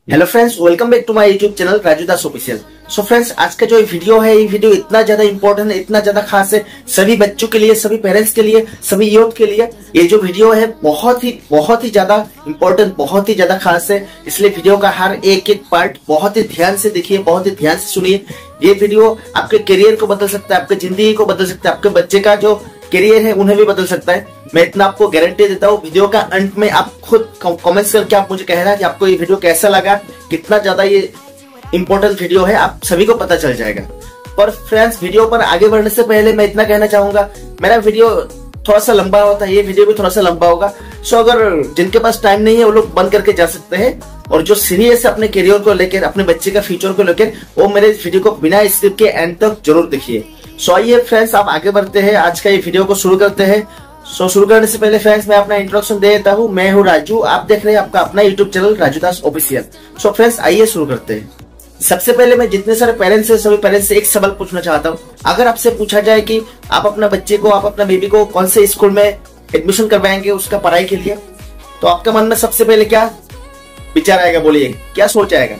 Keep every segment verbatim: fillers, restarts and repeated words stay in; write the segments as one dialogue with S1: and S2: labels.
S1: Hello friends, welcome back to my YouTube channel Raju Das official. So friends, आज का जो video है ये वीडियो इतना ज्यादा इंपॉर्टेंट है, इतना ज्यादा खास है सभी बच्चों के लिए, सभी पेरेंट्स के लिए, सभी यूथ के लिए। ये जो वीडियो है बहुत ही बहुत ही ज्यादा इंपॉर्टेंट, बहुत ही ज्यादा खास है। इसलिए वीडियो का हर एक एक पार्ट बहुत ही ध्यान से देखिए, बहुत ही ध्यान से सुनिए। ये वीडियो आपके करियर को बदल सकता है, आपकी जिंदगी को बदल सकता है, आपके बच्चे का जो करियर है उन्हें भी बदल सकता है। मैं इतना आपको गारंटी देता हूँ। वीडियो का अंत में आप खुद कमेंट्स करके आप मुझे कहना कि आपको ये वीडियो कैसा लगा, कितना ज्यादा ये इंपॉर्टेंट वीडियो है, आप सभी को पता चल जाएगा। पर फ्रेंड्स, वीडियो पर आगे बढ़ने से पहले मैं इतना कहना चाहूंगा, मेरा वीडियो थोड़ा सा लंबा होता है, ये वीडियो भी थोड़ा सा लंबा होगा। सो अगर जिनके पास टाइम नहीं है वो लोग बंद करके जा सकते हैं, और जो सीरियस है अपने करियर को लेकर, अपने बच्चे का फ्यूचर को लेकर, वो मेरे इस वीडियो को बिना स्किप के एंड तक जरूर देखिए। सो आइए फ्रेंड्स, आप आगे बढ़ते हैं, आज का ये वीडियो को शुरू करते हैं। सो शुरू करने से पहले फ्रेंड्स, मैं अपना इंट्रोडक्शन दे देता हूँ। मैं हूँ राजू, आप देख रहे हैं आपका अपना YouTube channel Raju Das official. So friends, आइए शुरू करते हैं। सबसे पहले मैं जितने सारे पेरेंट्स हैं सभी पेरेंट्स से एक सवाल पूछना चाहता हूँ। अगर आपसे पूछा जाए कि आप अपना बच्चे को, आप अपना बेबी को कौन से स्कूल में एडमिशन करवाएंगे उसका पढ़ाई के लिए, तो आपके मन में सबसे पहले क्या विचार आएगा? बोलिए, क्या सोच आएगा?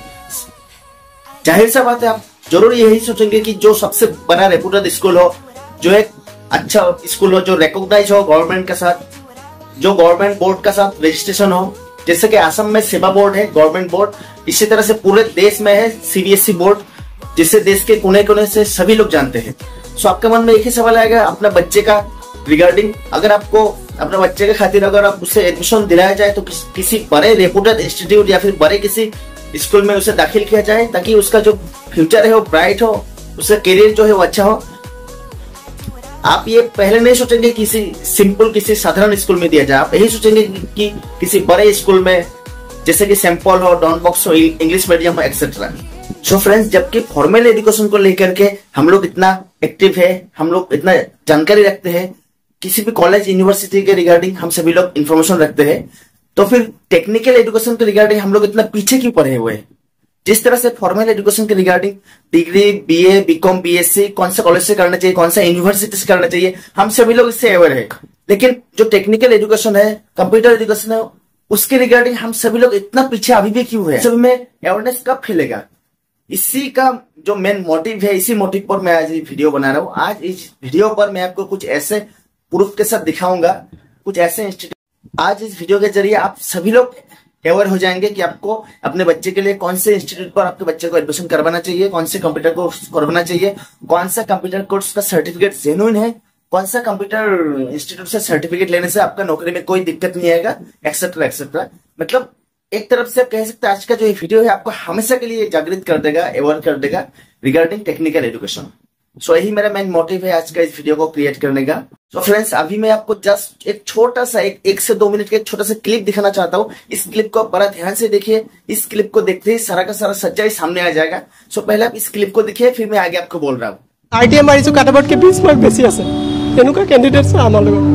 S1: जाहिर सा बात है, आप जरूर यही सोचेंगे कि जो सबसे बड़ा रेपुटेड स्कूल हो, जो एक अच्छा स्कूल हो, जो रिकॉग्नाइज हो गवर्नमेंट के साथ, जो गवर्नमेंट बोर्ड के साथ रजिस्ट्रेशन हो। जैसे कि असम में सेवा बोर्ड है, गवर्नमेंट बोर्ड, इसी तरह से पूरे देश में है सीबीएसई बोर्ड, जिसे देश के कोने कोने से सभी लोग जानते हैं। सो आपके मन में एक ही सवाल आएगा अपना बच्चे का रिगार्डिंग। अगर आपको अपने बच्चे के खातिर अगर आप उसे एडमिशन दिलाया जाए तो किस, किसी बड़े रेपुटेड इंस्टीट्यूट या फिर बड़े किसी स्कूल में उसे दाखिल किया जाए, ताकि उसका जो फ्यूचर है वो ब्राइट हो, उसका करियर जो है वो अच्छा हो। आप ये पहले नहीं सोचेंगे किसी सिंपल, किसी साधारण स्कूल में दिया जाए, आप यही सोचेंगे कि किसी बड़े स्कूल में, जैसे कि सेंट पॉल हो, डॉन बॉक्स हो, इंग्लिश मीडियम हो, एक्सेट्रा। सो फ्रेंड्स, जबकि फॉर्मल एजुकेशन को लेकर के हम लोग इतना एक्टिव है, हम लोग इतना जानकारी रखते हैं, किसी भी कॉलेज यूनिवर्सिटी के रिगार्डिंग हम सभी लोग इन्फॉर्मेशन रखते हैं, तो फिर टेक्निकल एजुकेशन के रिगार्डिंग हम लोग इतना पीछे क्यों पड़े हुए हैं? जिस तरह से फॉर्मल एजुकेशन के regarding degree, BA, BCom, BSc कौन सा कॉलेज से करना चाहिए, कौन सा यूनिवर्सिटी से करना चाहिए, हम सभी लोग इससे अवेयर है। लेकिन जो टेक्निकल एजुकेशन है, कंप्यूटर एजुकेशन है, उसके रिगार्डिंग हम सभी लोग इतना पीछे अभी भी क्यों है? सभी में अवेयरनेस कब फैलेगा? इसी का जो मेन मोटिव है, इसी मोटिव पर मैं आज ये वीडियो बना रहा हूँ। आज इस वीडियो पर मैं आपको कुछ ऐसे प्रूफ के साथ दिखाऊंगा, कुछ ऐसे इंस्टीट्यूट। आज इस वीडियो के जरिए आप सभी लोग अवेयर हो जाएंगे कि आपको अपने बच्चे के लिए कौन से इंस्टीट्यूट पर आपके बच्चे को एडमिशन करवाना चाहिए, कौन से कंप्यूटर कोर्स करवाना चाहिए, कौन सा कंप्यूटर कोर्स का सर्टिफिकेट जेन्युइन है, कौन सा कंप्यूटर इंस्टीट्यूट से सर्टिफिकेट लेने से आपका नौकरी में कोई दिक्कत नहीं आएगा, एक्सेट्रा एक्सेट्रा। मतलब एक तरफ से आप कह सकते हैं आज का जो वीडियो है आपको हमेशा के लिए जागृत कर देगा, अवेयर कर देगा रिगार्डिंग टेक्निकल एजुकेशन। सो यही मेरा मेन मोटिव है आज का इस वीडियो को क्रिएट करने का। तो फ्रेंड्स, अभी मैं आपको जस्ट एक छोटा सा एक, एक से दो मिनट का एक छोटा सा क्लिप दिखाना चाहता हूँ। इस क्लिप को बड़ा ध्यान से देखिए। इस क्लिप को देखते ही सारा का सारा सच्चाई सामने आ जाएगा। सो पहले आप इस क्लिप को देखिए, फिर मैं आगे आपको बोल रहा हूँ।
S2: आईटीआई मारिছো কাটাবটকে বিশ মার্ক বেশি আছে এনেকুৱা ক্যান্ডিডেটস আমাৰ লগত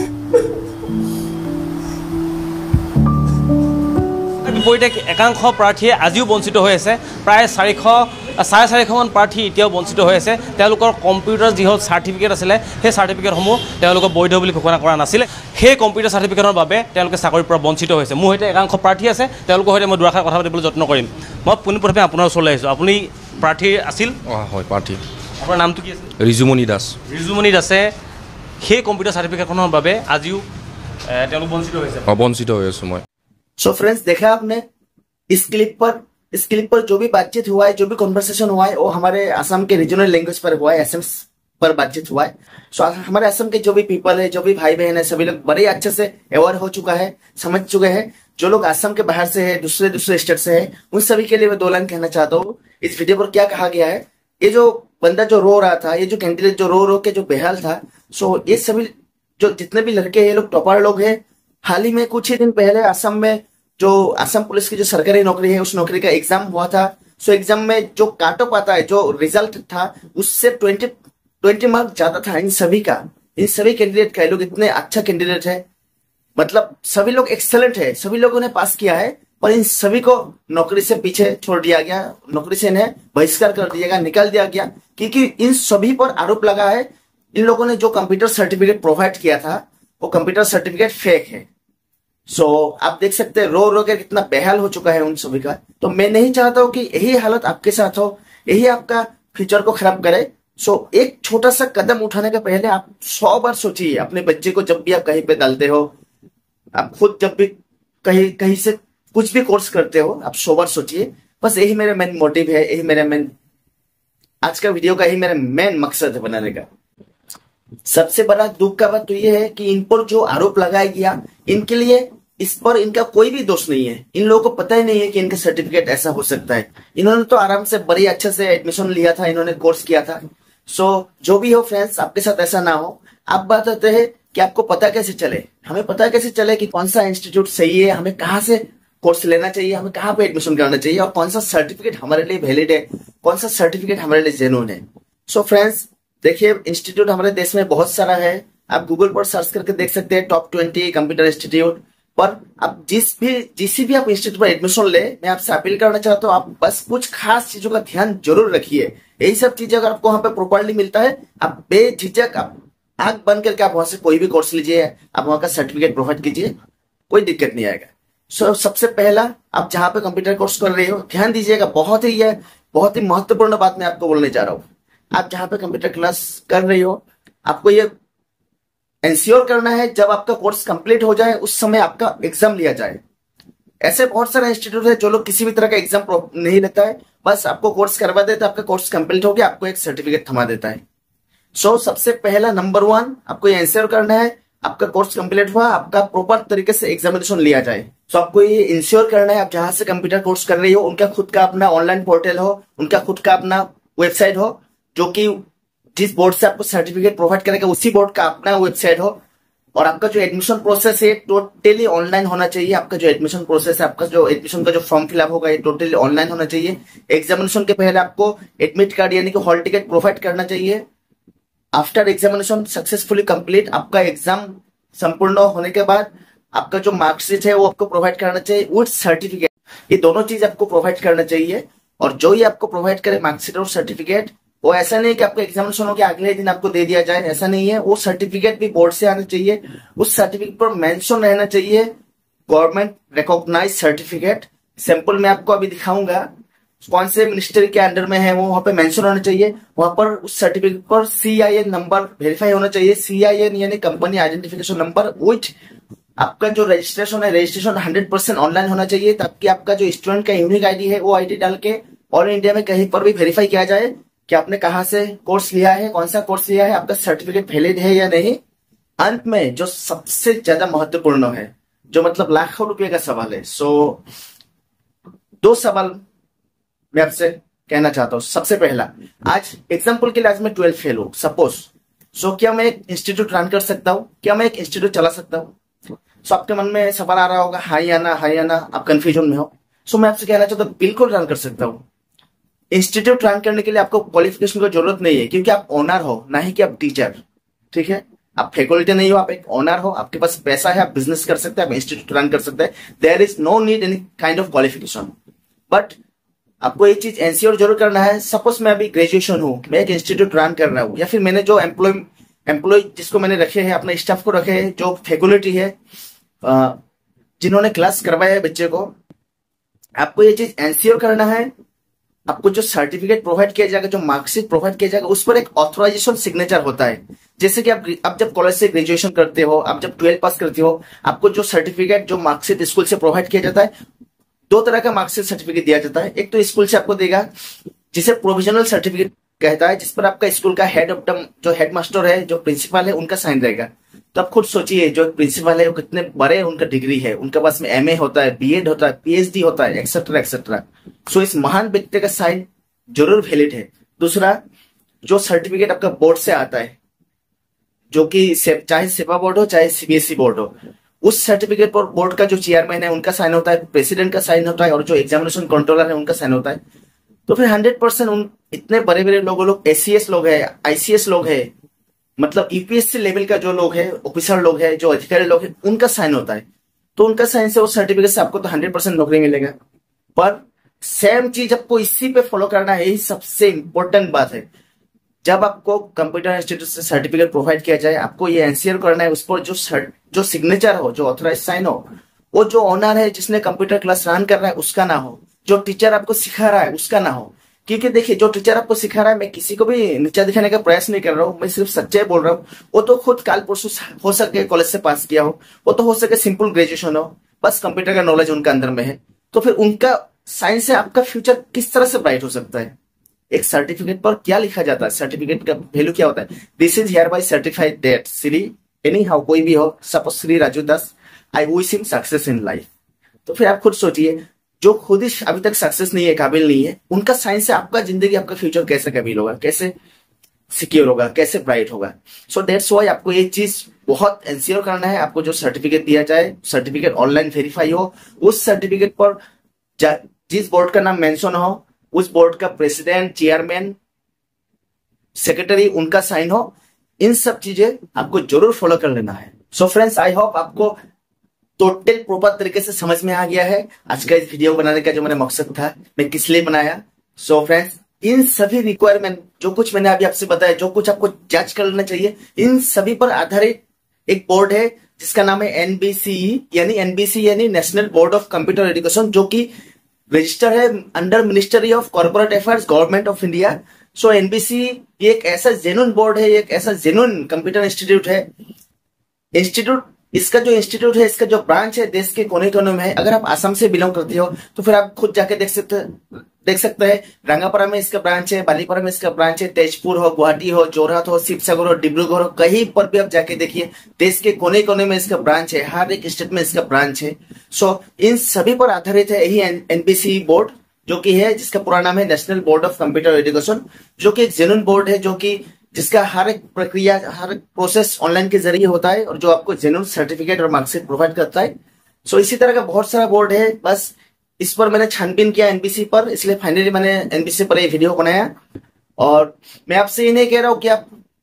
S3: বিপৰীতে একাংশ প্ৰাৰ্থীয়ে আজিও বঞ্চিত হৈ আছে। প্ৰায় চাৰিশ চাৰে চাৰিশমান প্ৰাৰ্থী এতিয়াও বঞ্চিত হৈ আছে। তেওঁলোকৰ কম্পিউটাৰ যি চাৰ্টিফিকেট আছিলে সেই চাৰ্টিফিকেটসমূহ তেওঁলোকক বৈধ বুলি ঘোষণা কৰা নাছিলে। সেই কম্পিউটাৰ চাৰ্টিফিকেটৰ বাবে তেওঁলোকে চাকৰিৰ পৰা বঞ্চিত হৈছে। মোৰ সৈতে একাংশ প্ৰাৰ্থী আছে, তেওঁলোকৰ সৈতে মই দুআষাৰ কথা পাতিবলৈ যত্ন কৰিম। মই পোনপ্ৰথমে আপোনাৰ ওচৰলৈ আহিছোঁ। আপুনি প্ৰাৰ্থী আছিল?
S4: অঁ হয়, প্ৰাৰ্থী।
S3: আপোনাৰ নামটো কি আছিল?
S4: ৰিজুমণি দাস।
S3: ৰিজুমণি দাসে সেই কম্পিউটাৰ চাৰ্টিফিকেটখনৰ বাবে আজিও তেওঁলোক বঞ্চিত হৈছে।
S4: অঁ, বঞ্চিত হৈ আছোঁ মই।
S1: सो फ्रेंड्स, देखा आपने इस क्लिप पर इस क्लिप पर जो भी बातचीत हुआ है, जो भी कॉन्वर्सेशन हुआ है, वो हमारे असम के रीजनल लैंग्वेज पर हुआ है, एसएम पर बातचीत हुआ है। सो हमारे असम के जो भी पीपल है, जो भी भाई बहन है, सभी लोग बड़े अच्छे से अवेयर हो चुका है, समझ चुके हैं। जो लोग असम के बाहर से है, दूसरे दूसरे स्टेट से है, उन सभी के लिए मैं दो लाइन कहना चाहता हूँ। इस वीडियो पर क्या कहा गया है, ये जो बंदा जो रो रहा था, ये जो कैंडिडेट जो रो रो के जो बेहाल था, सो ये सभी जो जितने भी लड़के ये लोग टॉपर लोग हैं। हाल ही में कुछ ही दिन पहले असम में जो असम पुलिस की जो सरकारी नौकरी है, उस नौकरी का एग्जाम हुआ था। सो एग्जाम में जो काट ऑफ आता है, जो रिजल्ट था, उससे ट्वेंटी ट्वेंटी मार्क ज्यादा था इन सभी का, इन सभी कैंडिडेट का। ये लोग इतने अच्छा कैंडिडेट है, मतलब सभी लोग एक्सेलेंट है, सभी लोगों ने पास किया है, पर इन सभी को नौकरी से पीछे छोड़ दिया गया, नौकरी से इन्हें बहिष्कार कर दिया गया, निकाल दिया गया, क्योंकि इन सभी पर आरोप लगा है इन लोगों ने जो कंप्यूटर सर्टिफिकेट प्रोवाइड किया था वो कंप्यूटर सर्टिफिकेट फेक है। सो so, आप देख सकते हैं रो रो के कितना बेहाल हो चुका है उन सभी का। तो मैं नहीं चाहता हूं कि यही हालत आपके साथ हो, यही आपका फ्यूचर को खराब करे। सो so, एक छोटा सा कदम उठाने के पहले आप सौ बार सोचिए। अपने बच्चे को जब भी आप कहीं पे डालते हो, आप खुद जब भी कहीं कहीं से कुछ भी कोर्स करते हो, आप सौ बार सोचिए। बस यही मेरा मेन मोटिव है, यही मेरा मेन आज का वीडियो का यही मेरा मेन मकसद है बनाने का। सबसे बड़ा दुख का बात तो ये है कि इन पर जो आरोप लगाया गया, इनके लिए इस पर इनका कोई भी दोष नहीं है। इन लोगों को पता ही नहीं है कि इनका सर्टिफिकेट ऐसा हो सकता है। इन्होंने तो आराम से बड़ी अच्छे से एडमिशन लिया था, इन्होंने कोर्स किया था। सो so, जो भी हो फ्रेंड्स, आपके साथ ऐसा ना हो। आप बात होते हैं कि आपको पता कैसे चले, हमें पता कैसे चले कि कौन सा इंस्टीट्यूट सही है, हमें कहाँ से कोर्स लेना चाहिए, हमें कहाँ पे एडमिशन करना चाहिए, और कौन सा सर्टिफिकेट हमारे लिए वैलिड है, कौन सा सर्टिफिकेट हमारे लिए जेन्युइन है। सो फ्रेंड्स, देखिए इंस्टीट्यूट हमारे देश में बहुत सारा है। आप गूगल पर सर्च करके देख सकते हैं टॉप ट्वेंटी कंप्यूटर इंस्टीट्यूट पर। आप जिस भी जिस भी आप इंस्टीट्यूट पर एडमिशन ले, मैं आपसे अपील करना चाहता हूँ, आप बस कुछ खास चीजों का ध्यान जरूर रखिए। यही सब चीजें अगर आपको वहां पे प्रॉपरली मिलता है, आप बेझिझक आप आंख बंद करके आप वहां से कोई भी कोर्स लीजिए, आप वहां का सर्टिफिकेट प्रोवाइड कीजिए, कोई दिक्कत नहीं आएगा। सो so, सबसे पहला, आप जहां पे कंप्यूटर कोर्स कर रहे हो, ध्यान दीजिएगा। बहुत ही है बहुत ही महत्वपूर्ण बात मैं आपको बोलने जा रहा हूँ। आप जहां पे कंप्यूटर क्लास कर रही हो, आपको ये इंश्योर करना है जब आपका कोर्स कंप्लीट हो जाए उस समय आपका एग्जाम लिया जाए। ऐसे बहुत सारे इंस्टीट्यूट है जो लोग किसी भी तरह का एग्जाम नहीं लेता है, बस आपको कोर्स करवा देता है, आपका कोर्स कंप्लीट हो गया, आपको एक सर्टिफिकेट थमा देता है। सो so, सबसे पहला नंबर वन, आपको ये इंश्योर करना है आपका कोर्स कंप्लीट हुआ, आपका प्रॉपर तरीके से एग्जामिनेशन लिया जाए। सो so, आपको ये इंश्योर करना है आप जहां से कंप्यूटर कोर्स कर रही हो, उनका खुद का अपना ऑनलाइन पोर्टल हो, उनका खुद का अपना वेबसाइट हो, जो कि जिस बोर्ड से आपको सर्टिफिकेट प्रोवाइड करेगा उसी बोर्ड का अपना वेबसाइट हो। और आपका जो एडमिशन प्रोसेस है टोटली ऑनलाइन होना चाहिए। आपका जो एडमिशन प्रोसेस है, आपका जो एडमिशन का जो फॉर्म फिलअप होगा, ये टोटली ऑनलाइन होना चाहिए। एग्जामिनेशन के पहले आपको एडमिट कार्ड यानी कि हॉल टिकट प्रोवाइड करना चाहिए। आफ्टर एग्जामिनेशन सक्सेसफुली कंप्लीट, आपका एग्जाम संपूर्ण होने के बाद आपका जो मार्कशीट है वो आपको प्रोवाइड करना चाहिए विद सर्टिफिकेट। ये दोनों चीज आपको प्रोवाइड करना चाहिए। और जो ये आपको प्रोवाइड करे मार्कशीट और सर्टिफिकेट, वो ऐसा नहीं कि आपका एग्जामिनेशन हो के अगले दिन आपको दे दिया जाए, ऐसा नहीं है। वो सर्टिफिकेट भी बोर्ड से आना चाहिए। उस सर्टिफिकेट पर मेंशन रहना चाहिए गवर्नमेंट रिकॉग्नाइज सर्टिफिकेट। सैंपल मैं आपको अभी दिखाऊंगा कौन से मिनिस्ट्री के अंडर में है, वो वहां पे मेंशन होना चाहिए। वहां पर उस सर्टिफिकेट पर C I N number verify होना चाहिए। सी आई एन यानी कंपनी आइडेंटिफिकेशन नंबर, विच आपका जो रजिस्ट्रेशन है, रजिस्ट्रेशन हंड्रेड परसेंट ऑनलाइन होना चाहिए, ताकि आपका जो स्टूडेंट का यूनिक आईडी है वो आईडी डाल के ऑल इंडिया में कहीं पर भी वेरीफाई किया जाए कि आपने कहां से कोर्स लिया है, कौन सा कोर्स लिया है, आपका सर्टिफिकेट वैलिड है या नहीं। अंत में जो सबसे ज्यादा महत्वपूर्ण है, जो मतलब लाखों रुपए का सवाल है, सो दो सवाल मैं आपसे कहना चाहता हूं। सबसे पहला, आज एग्जाम्पल के लिए आज मैं ट्वेल्थ फेल हूं सपोज, सो क्या मैं एक इंस्टीट्यूट रन कर सकता हूं, क्या मैं एक इंस्टीट्यूट चला सकता हूं? सो आपके मन में सवाल आ रहा होगा, हाँ या ना, हाँ या ना, आप कंफ्यूजन में हो। सो मैं आपसे कहना चाहता हूं, बिल्कुल रन कर सकता हूं। इंस्टीट्यूट रन करने के लिए आपको क्वालिफिकेशन की जरूरत नहीं है, क्योंकि आप ओनर हो, ना ही कि आप टीचर। ठीक है, आप फैकल्टी नहीं हो, आप एक ओनर हो, आपके पास पैसा है, आप बिजनेस कर सकते हैं, आप इंस्टीट्यूट रन कर सकते हैं। There is no need any kind of qualification. But आपको ये चीज एनश्योर जरूर करना है। सपोज मैं अभी ग्रेजुएशन हूं, मैं एक इंस्टीट्यूट रन कर रहा हूं, या फिर मैंने जो एम्प्लॉय एम्प्लॉय जिसको मैंने रखे हैं, अपने स्टाफ को रखे हैं, जो फैकल्टी है, जिन्होंने क्लास करवाया है बच्चे को, आपको ये चीज एनश्योर करना है। आपको जो सर्टिफिकेट प्रोवाइड किया जाएगा, जो मार्कशीट प्रोवाइड किया जाएगा, उस पर एक ऑथराइजेशन सिग्नेचर होता है। जैसे कि आप आप जब कॉलेज से ग्रेजुएशन करते हो, आप जब ट्वेल्थ पास करते हो, आपको जो सर्टिफिकेट जो मार्कशीट स्कूल से प्रोवाइड किया जाता है, दो तरह का मार्कशीट सर्टिफिकेट दिया जाता है। एक तो स्कूल से आपको देगा जिसे प्रोविजनल सर्टिफिकेट कहता है, जिस पर आपका स्कूल का हेड ऑफ द जो हेड मास्टर है, जो प्रिंसिपल है, उनका साइन रहेगा। तो आप खुद सोचिए, जो प्रिंसिपल है वो कितने बड़े उनका डिग्री है, उनके पास में एमए होता है, बीएड होता है, पीएचडी होता है, एक्सेट्रा एक्सेट्रा। सो इस महान व्यक्ति का साइन जरूर वैलिड है। दूसरा, जो सर्टिफिकेट आपका बोर्ड से आता है, जो कि चाहे सेवा बोर्ड हो चाहे सीबीएसई बोर्ड हो, उस सर्टिफिकेट पर बोर्ड का जो चेयरमैन है उनका साइन होता है, प्रेसिडेंट का साइन होता है, और जो एग्जामिनेशन कंट्रोलर है उनका साइन होता है। तो फिर हंड्रेड परसेंट उन इतने बड़े बड़े लोग लोग एसीएस लोग है, आईसीएस लोग है, मतलब यूपीएससी लेवल का जो लोग है, ऑफिसर लोग है, जो अधिकारी लोग है, उनका साइन होता है। तो उनका साइन से उस सर्टिफिकेट से आपको तो हंड्रेड परसेंट नौकरी मिलेगा। पर सेम चीज आपको इसी पे फॉलो करना है, यही सबसे इंपॉर्टेंट बात है। जब आपको कंप्यूटर इंस्टीट्यूट से सर्टिफिकेट प्रोवाइड किया जाए, आपको ये एनश्योर करना है उस पर जो जो सिग्नेचर हो, जो ऑथराइज साइन हो, वो जो ऑनर है जिसने कंप्यूटर क्लास रन कर रहा है उसका ना हो, जो टीचर आपको सिखा रहा है उसका ना हो। क्योंकि देखिए जो टीचर आपको सिखा रहा है, मैं किसी को भी नीचा दिखाने का प्रयास नहीं कर रहा हूँ, मैं सिर्फ सच्चाई बोल रहा हूँ। वो तो खुद काल परसों हो सके कॉलेज से पास किया हो, वो तो हो सके सिंपल ग्रेजुएशन हो, बस कंप्यूटर का नॉलेज उनका अंदर में है, तो फिर उनका साइंस से आपका फ्यूचर किस तरह से ब्राइट हो सकता है। एक सर्टिफिकेट पर क्या लिखा जाता है, सर्टिफिकेट का वैल्यू क्या होता है, this is hereby certified that Shri anyhow कोई भी हो, suppose Shri Raju Das, I wish him success in life. तो फिर आप खुद सोचिए, जो खुद ही अभी तक सक्सेस नहीं है, काबिल नहीं है, उनका साइंस से आपका जिंदगी, आपका फ्यूचर कैसे काबिल होगा, कैसे सिक्योर होगा, कैसे ब्राइट होगा। सो दैट्स व्हाई आपको ये चीज बहुत एंश्योर करना है। आपको जो सर्टिफिकेट दिया जाए, सर्टिफिकेट ऑनलाइन वेरीफाई हो, उस सर्टिफिकेट पर जिस बोर्ड का नाम मेंशन हो, उस बोर्ड का प्रेसिडेंट, चेयरमैन, सेक्रेटरी, उनका साइन हो। इन सब चीजें आपको जरूर फॉलो कर लेना है। सो फ्रेंड्स, आई होप आपको टोटल प्रॉपर तरीके से समझ में आ गया है आज का इस वीडियो बनाने का जो मेरा मकसद था, मैं किस लिए बनाया। सो फ्रेंड्स, इन सभी रिक्वायरमेंट जो कुछ मैंने अभी आपसे बताया, जो कुछ आपको जज कर लेना चाहिए, इन सभी पर आधारित एक बोर्ड है जिसका नाम है एनबीसीई, यानी एनबीसी यानी national board of computer education, जो कि रजिस्टर है under ministry of corporate affairs, government of India. So NBC ये एक ऐसा जेन्युइन बोर्ड है, एक ऐसा जेन्युइन कंप्यूटर इंस्टीट्यूट है। इंस्टीट्यूट इसका जो इंस्टीट्यूट है, इसका जो ब्रांच है देश के कोने कोने में है। अगर आप असम से बिलोंग करते हो तो फिर आप खुद जाके देख सकते देख सकते हैं, रंगापारा में इसका ब्रांच है, बालीपारा में इसका ब्रांच है, तेजपुर हो, गुवाहाटी हो, जोरहाट हो, शिवसागर हो, डिब्रूगढ़ हो, कहीं पर भी आप जाके देखिए, देश के कोने कोने में इसका ब्रांच है, हर एक स्टेट में इसका ब्रांच है। सो इन सभी पर आधारित है यही एनबीसी बोर्ड, जो कि है जिसका पूरा नाम है national board of computer education, जो कि एक जेन्युइन बोर्ड है, जो कि जिसका हर एक प्रक्रिया, हर एक प्रोसेस ऑनलाइन के जरिए होता है और जो आपको जेन्युइन सर्टिफिकेट और मार्कशीट प्रोवाइड करता है। सो इसी तरह का बहुत सारा बोर्ड है, बस इस पर मैंने छानबीन किया एनबीसी पर, इसलिए फाइनली मैंने एनबीसी पर ये वीडियो बनाया। और मैं आपसे ये नहीं कह रहा हूं कि आप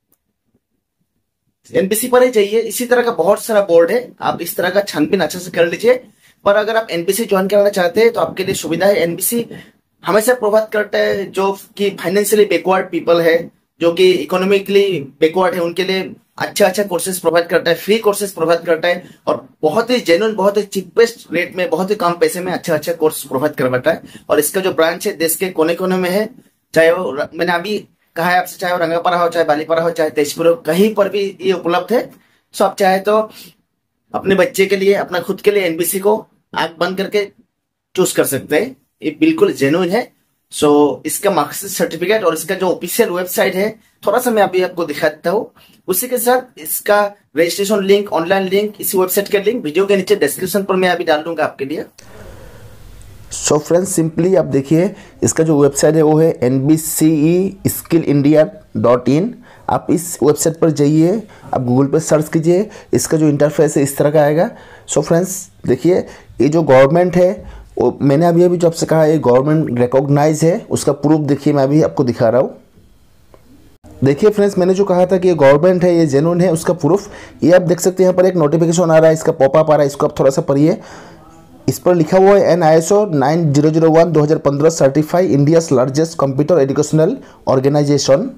S1: एनबीसी पर ही चाहिए, इसी तरह का बहुत सारा बोर्ड है, आप इस तरह का छानबीन अच्छे से कर लीजिए। पर अगर आप एनबीसी ज्वाइन करना चाहते हैं तो आपके लिए सुविधा है, एनबीसी हमेशा प्रोवाइड करता है जो कि फाइनेंशियली बैकवर्ड पीपल है, जो कि इकोनॉमिकली बैकवर्ड है, उनके लिए अच्छा अच्छा कोर्सेज प्रोवाइड करता है, फ्री कोर्सेज प्रोवाइड करता है और बहुत ही जेन्युइन, बहुत ही चीपेस्ट रेट में, बहुत ही कम पैसे में अच्छा अच्छा कोर्स प्रोवाइड करवाता है। और इसका जो ब्रांच है देश के कोने कोने में है, चाहे वो मैंने अभी कहा है आपसे, चाहे वो रंगापारा हो, चाहे बालीपारा हो, चाहे तेजपुर हो, कहीं पर भी ये उपलब्ध है। सो आप चाहे तो अपने बच्चे के लिए, अपना खुद के लिए एनबीसी को आंख बंद करके चूज कर सकते हैं, ये बिल्कुल जेन्युइन है। सो so, इसका मार्कशीट सर्टिफिकेट और इसका जो ऑफिशियल वेबसाइट है थोड़ा सा मैं अभी आपको दिखा देता हूँ। उसी के साथ इसका रजिस्ट्रेशन लिंक, ऑनलाइन लिंक, इस वेबसाइट का लिंक वीडियो के नीचे डिस्क्रिप्शन पर मैं अभी डाल दूंगा आपके लिए।
S5: सो फ्रेंड्स, सिंपली आप देखिए, इसका जो वेबसाइट है वो है N B C E skill India dot in. आप इस वेबसाइट पर जाइए, आप गूगल पर सर्च कीजिए, इसका जो इंटरफेस है इस तरह का आएगा। सो फ्रेंड्स देखिए, ये जो गवर्नमेंट है वो मैंने अभी अभी जो आपसे कहा ये गवर्नमेंट रिकॉग्नाइज है, उसका प्रूफ देखिए मैं अभी आपको दिखा रहा हूँ। देखिए फ्रेंड्स, मैंने जो कहा था कि ये गवर्नमेंट है, ये जेन्युइन है, उसका प्रूफ ये आप देख सकते हैं। यहाँ पर एक नोटिफिकेशन आ रहा है, इसका पॉपअप आ रहा है, इसको आप थोड़ा सा पढ़िए। इस पर लिखा हुआ है N I S O nine zero zero one दो हज़ार पंद्रह certify India's largest computer educational organisation.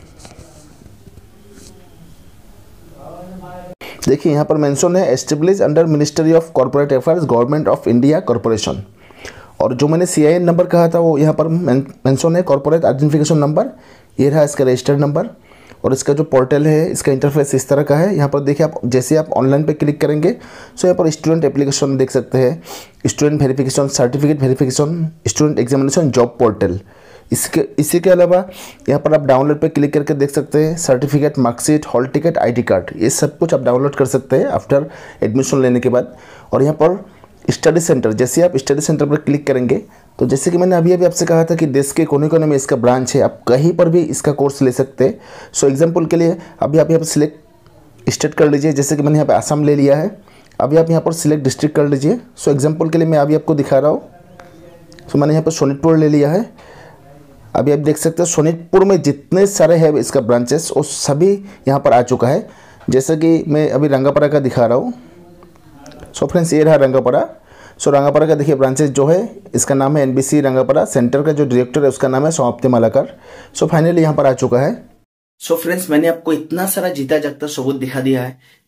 S5: देखिए यहाँ पर मेंशन है establish under ministry of corporate affairs, government of India corporation. और जो मैंने सी आई एन नंबर कहा था वो यहाँ पर मेंशन है, कॉर्पोरेट आइडेंटिफिकेशन नंबर, ये रहा इसका रजिस्टर्ड नंबर। और इसका जो पोर्टल है, इसका इंटरफेस इस तरह का है। यहाँ पर देखिए, आप जैसे आप ऑनलाइन पे क्लिक करेंगे सो यहाँ पर स्टूडेंट एप्लीकेशन देख सकते हैं, student verification, certificate verification, student examination, job portal. इसके इसी के अलावा यहाँ पर आप डाउनलोड पे क्लिक करके देख सकते हैं certificate, marksheet, hall ticket, ID card, ये सब कुछ आप डाउनलोड कर सकते हैं आफ्टर एडमिशन लेने के बाद। और यहाँ पर स्टडी सेंटर, जैसे आप स्टडी सेंटर पर क्लिक करेंगे तो जैसे कि मैंने अभी अभी आपसे कहा था कि देश के कोने कोने में इसका ब्रांच है, आप कहीं पर भी इसका कोर्स ले सकते हैं। सो एग्जाम्पल के लिए अभी आप यहाँ पर सिलेक्ट स्टेट कर लीजिए, जैसे कि मैंने यहाँ पर आसाम ले लिया है। अभी आप यहाँ पर सिलेक्ट डिस्ट्रिक्ट कर लीजिए। सो एग्जाम्पल के लिए मैं अभी आपको दिखा रहा हूँ। सो मैंने यहाँ पर सोनितपुर ले लिया है। अभी आप देख सकते हैं सोनितपुर में जितने सारे हैं इसका ब्रांचेस वो सभी यहाँ पर आ चुका है। जैसे कि मैं अभी रंगापारा का दिखा रहा हूँ। सो फ्रेंड्स, ये रहा रंगापारा। सो रंगापारा का देखिए ब्रांचेस जो है, इसका नाम है एनबीसी रंगापारा। सेंटर का जो डायरेक्टर है उसका नाम है समाप्ति मालाकर। सो फाइनली यहाँ पर आ चुका है।
S1: सो फ्रेंड्स, मैंने आपको इतना सारा जीता जागता सबूत दिखा दिया है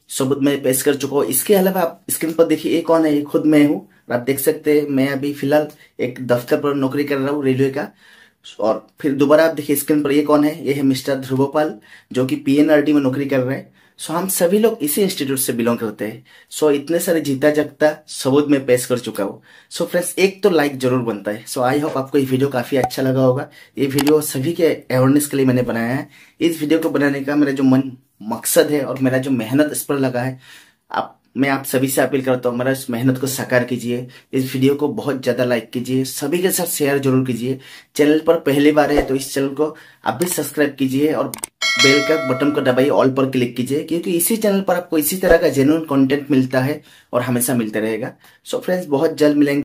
S1: सबूत में पेश कर चुका हूँ। इसके अलावा आप स्क्रीन पर देखिए ये कौन है, ये खुद मैं हूँ। आप देख सकते हैं मैं अभी फिलहाल एक दफ्तर पर नौकरी कर रहा हूँ रेलवे का। और फिर दोबारा आप देखिए स्क्रीन पर ये कौन है, ये है मिस्टर ध्रुवपाल जो कि पीएनआरटी में नौकरी कर रहे हैं। सो हम सभी लोग इसी इंस्टीट्यूट से बिलोंग करते हैं। सो इतने सारे जीता जगता सबूत में पेश कर चुका हूँ। सो फ्रेंड्स एक तो लाइक जरूर बनता है। सो आई होप आपको ये वीडियो काफी अच्छा लगा होगा। ये वीडियो सभी के अवेयरनेस के लिए मैंने बनाया है। इस वीडियो को बनाने का मेरा जो मन मकसद है और मेरा जो मेहनत इस पर लगा है, आप मैं आप सभी से अपील करता हूँ मेरा इस मेहनत को साकार कीजिए। इस वीडियो को बहुत ज्यादा लाइक कीजिए, सभी के साथ शेयर जरूर कीजिए। चैनल पर पहली बार है तो इस चैनल को आप भी सब्सक्राइब कीजिए और बेल का बटन को दबाइए, ऑल पर क्लिक कीजिए, क्योंकि इसी चैनल पर आपको इसी तरह का जेन्युइन कंटेंट मिलता है और हमेशा मिलते रहेगा। सो फ्रेंड्स बहुत जल्द मिलेंगे।